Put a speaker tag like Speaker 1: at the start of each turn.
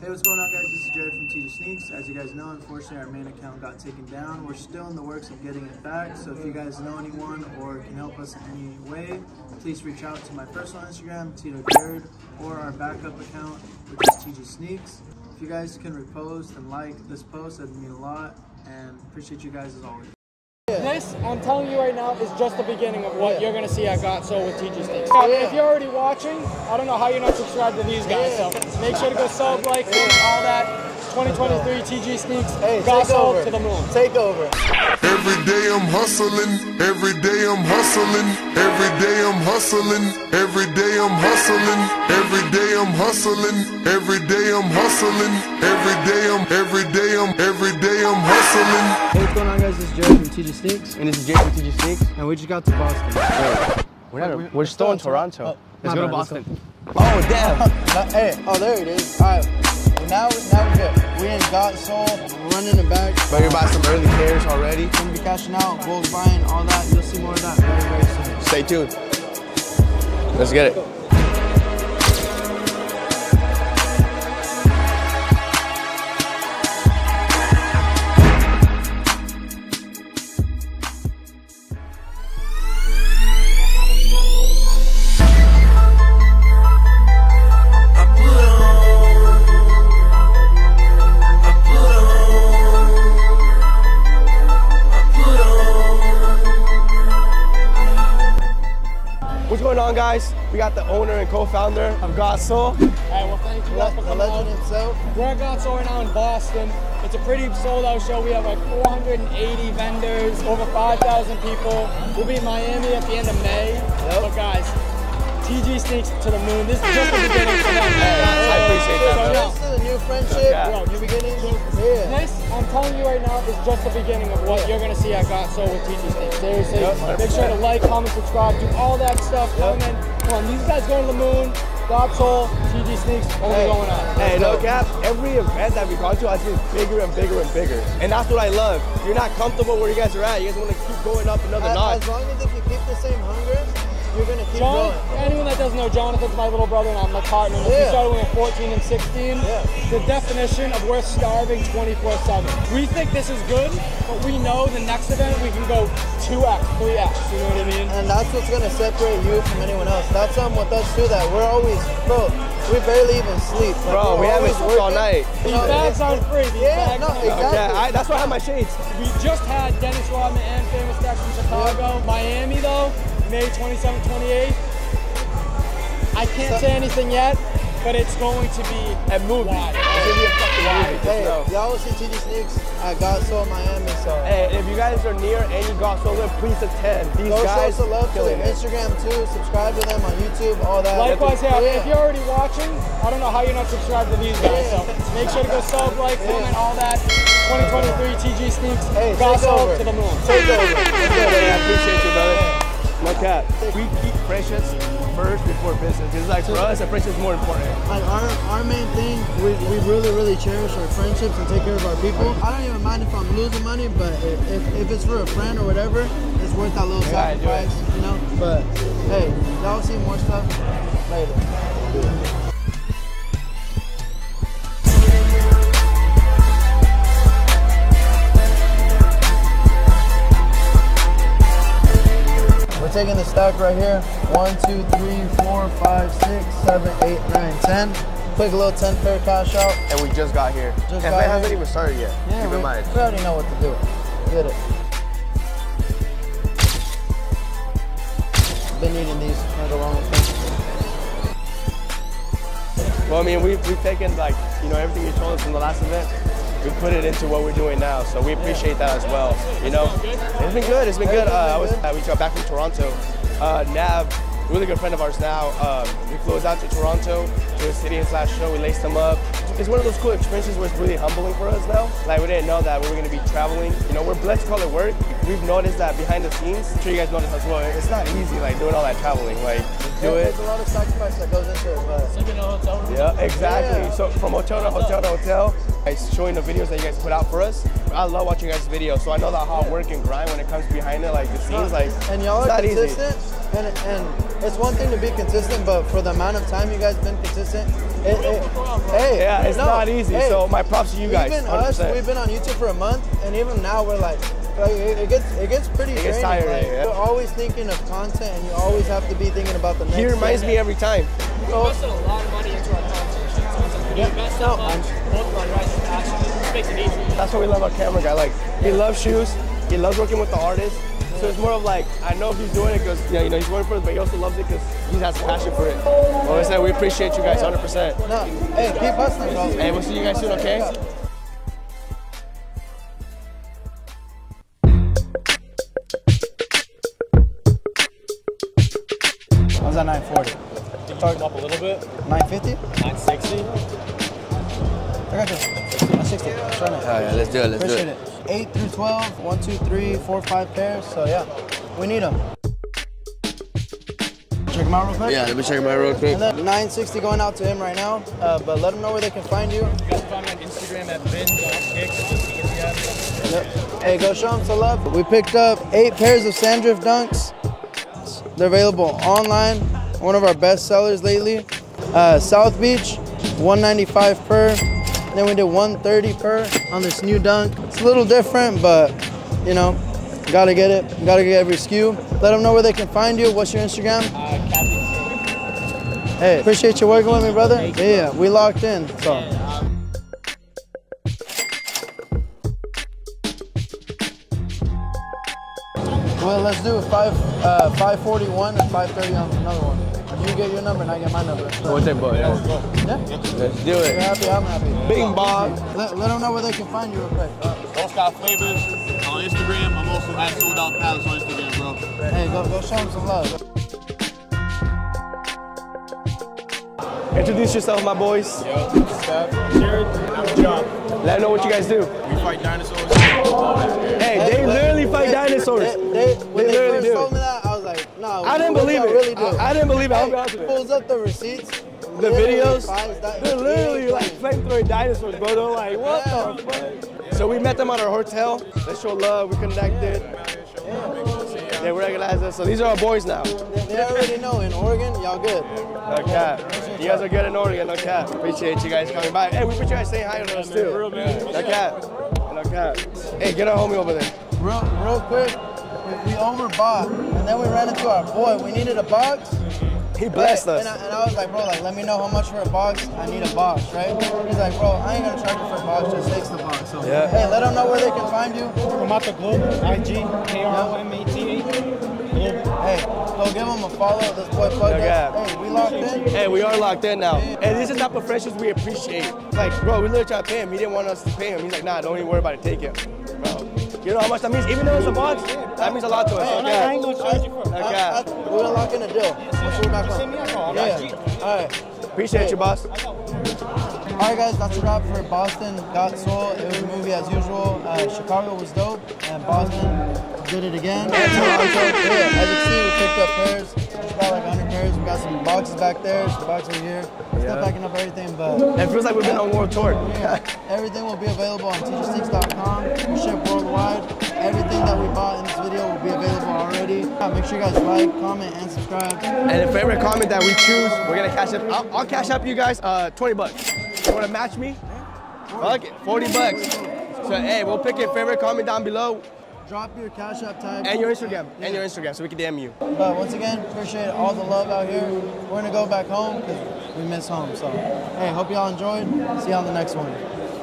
Speaker 1: Hey, what's going on, guys? This is Jared from TG Sneaks. As you guys know, unfortunately our main account got taken down. We're still in the works of getting it back, so if you guys know anyone or can help us in any way, please reach out to my personal Instagram, Tito Jared, or our backup account, which is TG Sneaks. If you guys can repost and like this post, that'd mean a lot, and appreciate you guys as always.
Speaker 2: This, I'm telling you right now, is just the beginning of what you're going to see at Got Sole with TG Sneaks. If you're already watching, I don't know how you're not subscribed to these guys, so make sure to go sub, like, all that. 2023 TG Sneaks, Got Sole to the moon.
Speaker 3: Take over.
Speaker 4: Every day I'm hustling, every day I'm hustling, every day I'm hustling, every day I'm hustling, every day I'm hustling, every day I'm hustling, every day I'm hustling.
Speaker 1: Hey, what's going on, guys? This is Jared from TG Sneaks.
Speaker 3: And this is Jake from TG Sneaks.
Speaker 1: And we just got to Boston.
Speaker 3: We're still in Toronto.
Speaker 1: Let's go to Boston.
Speaker 3: Oh, damn.
Speaker 5: Hey, oh, there it is. All right. Now we're good. We ain't Got Sole. We're running it back.
Speaker 3: But you're buying some early cares already.
Speaker 5: Gonna be cashing out, gold buying, all that. You'll see more of that very, very soon.
Speaker 3: Stay tuned. Let's get it. What's going on, guys? We got the owner and co-founder of Got Sole.
Speaker 2: Hey, well, thank you guys for coming out.
Speaker 5: Himself.
Speaker 2: We're at Got Sole right now in Boston. It's a pretty sold-out show. We have like 480 vendors, over 5,000 people. We'll be in Miami at the end of May. But guys, TG Sneaks to the moon. This is just the beginning for them.
Speaker 3: I appreciate that, bro.
Speaker 5: This is a new friendship, new beginning.
Speaker 2: This, I'm telling you right now, is just the beginning of what you're going to see at Got Sole with TG Sneaks. Seriously, make sure to like, comment, subscribe, do all that stuff. Comment. Come on, these guys going to the moon. Got Sole, TG Sneaks, only going up.
Speaker 3: Hey, no cap, every event that we go to, I see it's bigger and bigger and bigger. And that's what I love. You're not comfortable where you guys are at. You guys want to keep going up another notch.
Speaker 5: As long as if you keep the same hunger, you're going to keep growing.
Speaker 2: Anyone that doesn't know, Jonathan's my little brother and I'm my partner. We started when we were 14 and 16. The definition of we're starving 24/7. We think this is good, but we know the next event we can go 2x, 3x, you know what I mean?
Speaker 5: And that's what's going to separate you from anyone else. That's something with us too, that we're always, bro, we barely even sleep. Like,
Speaker 3: bro, we haven't slept all night.
Speaker 2: These bags aren't free. These bags aren't free.
Speaker 5: Exactly.
Speaker 3: Yeah, that's why I have my shades.
Speaker 2: We just had Dennis Rodman and Famous Dex from Chicago. Miami though, May 27th, 28th. I can't say anything yet, but it's going to be
Speaker 3: a movie.
Speaker 2: Wide.
Speaker 3: It's going to be a fucking movie.
Speaker 5: Hey, y'all will see TG Sneaks at Got Sole Miami. So
Speaker 3: hey, if you guys are near any Got Sole, please attend. These guys
Speaker 5: show some love to
Speaker 3: killing it.
Speaker 5: Instagram too. Subscribe to them on YouTube, all that.
Speaker 2: Likewise, if you're already watching, I don't know how you're not subscribed to these guys. So make sure to go sub, like, comment, all that. 2023 TG Sneaks, Got Sole to the moon.
Speaker 5: Take over.
Speaker 3: I appreciate you, brother. No cap. We keep friendships first before business. It's like for us, a friendship is more important.
Speaker 5: Like our main thing, we really cherish our friendships and take care of our people. I don't even mind if I'm losing money, but if it's for a friend or whatever, it's worth that little sacrifice, you know? But hey, y'all see more stuff later. Taking the stack right here. 1, 2, 3, 4, 5, 6, 7, 8, 9, 10. Quick little 10 pair cash out.
Speaker 3: And we just got here. And it hasn't even started yet.
Speaker 5: Yeah,
Speaker 3: Keep in mind.
Speaker 5: We already know what to do. Get it. Been eating these for the longest time.
Speaker 3: Well, I mean, we've taken, like, you know, everything you told us from the last event. We put it into what we're doing now, so we appreciate that as well. You know, it's been good. It's been good. We got back from Toronto. Nav, really good friend of ours now. We flew us out to Toronto to a city / show. We laced them up. It's one of those cool experiences where it's really humbling for us now. Like, we didn't know that we were going to be traveling. You know, we're blessed to call it work. We've noticed that behind the scenes, I'm sure you guys noticed as well, it's not easy, like, doing all that traveling. Like, do it.
Speaker 5: There's a lot of sacrifice that goes into it, but...
Speaker 2: Sleeping in a hotel room.
Speaker 3: Yeah, exactly. So from hotel to hotel to hotel, showing the videos that you guys put out for us. I love watching you guys' videos, so I know that hard work and grind when it comes behind it, like the scenes, like,
Speaker 5: and y'all are consistent.
Speaker 3: Easy.
Speaker 5: And it's one thing to be consistent, but for the amount of time you guys been consistent, Hey,
Speaker 3: yeah, it's not easy.
Speaker 5: Hey,
Speaker 3: so my props to you guys.
Speaker 5: Even
Speaker 3: 100%.
Speaker 5: us, we've been on YouTube for a month, and even now we're like it gets pretty draining.
Speaker 3: tiring,
Speaker 5: like,
Speaker 3: yeah.
Speaker 5: You're always thinking of content, and you always have to be thinking about the next.
Speaker 3: He reminds me every time.
Speaker 2: We invested a lot of money into our content. So we invest that much, both of our guys' passion, it makes it easy.
Speaker 3: That's why we love our camera guy. Like, he loves shoes. He loves working with the artists. So it's more of like, I know he's doing it because, you know, he's working for it, but he also loves it because he has passion for it. Well, I said, we appreciate you guys 100%.
Speaker 5: No, hey, keep hustling, bro.
Speaker 3: Hey, we'll see you guys soon, okay?
Speaker 5: I was at 940.
Speaker 2: Did you talk up a little bit?
Speaker 5: 950?
Speaker 2: 960?
Speaker 5: I got you. 960. Try it.
Speaker 3: Oh, yeah, let's do it. Let's
Speaker 5: Appreciate it. 8 through 12, 1, 2, 3, 4, 5 pairs. So yeah, we need them. Check them out real quick.
Speaker 3: Yeah, let me check them out real quick.
Speaker 5: And then 960 going out to him right now. But let him know where they can find you.
Speaker 2: You guys can find me on Instagram at bin.kicks.
Speaker 5: Yep. Hey, go show them some love. We picked up 8 pairs of Sandrift Dunks. They're available online. One of our best sellers lately. South Beach, $195 per. Then we did $130 per on this new dunk. It's a little different, but you know, gotta get it. Gotta get every SKU. Let them know where they can find you. What's your Instagram? Hey, appreciate you working with me, brother. Yeah, we locked in. So. Well, let's do 541 and 530 on another one. You get your number and I get my number.
Speaker 3: We'll take both, yeah.
Speaker 5: Yeah?
Speaker 3: Let's do
Speaker 5: You're
Speaker 3: it.
Speaker 5: happy, I'm happy.
Speaker 3: Bing bong.
Speaker 5: Let them know where they can find you real quick.
Speaker 6: All Scott Flavors on Instagram. I'm also at Sold Out Palace on Instagram, bro.
Speaker 5: Hey, go show them some love.
Speaker 3: Introduce yourself, my boys.
Speaker 6: Yo, Scott. Jared. I'm John.
Speaker 3: Let them know what you guys do.
Speaker 6: We fight dinosaurs.
Speaker 3: Hey, they literally fight dinosaurs.
Speaker 5: When
Speaker 3: They
Speaker 5: they
Speaker 3: literally
Speaker 5: first
Speaker 3: do.
Speaker 5: told me that, I was like, no.
Speaker 3: I didn't believe it.
Speaker 5: Really do.
Speaker 3: I didn't believe it. I'll be
Speaker 5: Hey,
Speaker 3: honest with you.
Speaker 5: pulls up the receipts.
Speaker 3: The videos,
Speaker 5: They're
Speaker 3: they're literally like flamethrowing dinosaurs, bro. They're like, what the fuck? So we met them at our hotel. They showed love. We connected. They recognized us. So these are our boys now.
Speaker 5: They already know in Oregon, y'all good.
Speaker 3: No cap. You guys are good in Oregon. No cap. Appreciate you guys coming by. Hey, we appreciate you guys saying hi to us too. No cap. No cap. Hey, get our homie over there.
Speaker 5: Real quick, we overbought, and then we ran into our boy. We needed a box.
Speaker 3: He blessed us.
Speaker 5: And I was like, bro, like, let me know how much for a box. I need a box, right? He's like, bro, I ain't gonna charge you for a box, just takes the box. So,
Speaker 3: Yeah.
Speaker 5: hey, let them know where they can find you.
Speaker 2: Kamata Globe, IG, KROMATA.
Speaker 5: Hey, go give them a follow. This boy plugged us. Hey, we locked in.
Speaker 3: Hey, we are locked in now. And this is the type of friendships we appreciate. Like, bro, we literally tried to pay him. He didn't want us to pay him. He's like, nah, don't even worry about it. Take it. Bro, you know how much that means? Even though it's a box, that means a lot to us.
Speaker 2: I ain't gonna charge you for it.
Speaker 3: Okay.
Speaker 5: We're gonna lock in a deal. Once we're back
Speaker 2: Send me a call.
Speaker 5: on. Yeah. All right.
Speaker 3: Appreciate you, boss.
Speaker 5: All right, guys, that's a wrap for Boston. Got Sole. It was a movie as usual. Chicago was dope, and Boston did it again. As you see, we picked up pairs. Just about like 100 pairs. We got some boxes back there, some boxes over here. Still packing up everything, but
Speaker 3: It feels like we've been on world tour.
Speaker 5: everything will be available on tjsticks.com. We ship worldwide. Everything that we bought in this video will be available already. Make sure you guys like, comment, and subscribe.
Speaker 3: And the favorite comment that we choose, we're gonna cash up. I'll cash up you guys 20 bucks. You wanna match me? Fuck it, 40 bucks. So hey, we'll pick your favorite comment down below.
Speaker 5: Drop your Cash App tag.
Speaker 3: And your Instagram. And your Instagram, so we can DM you.
Speaker 5: But once again, appreciate all the love out here. We're gonna go back home because we miss home. So hey, hope y'all enjoyed. See you on the next one.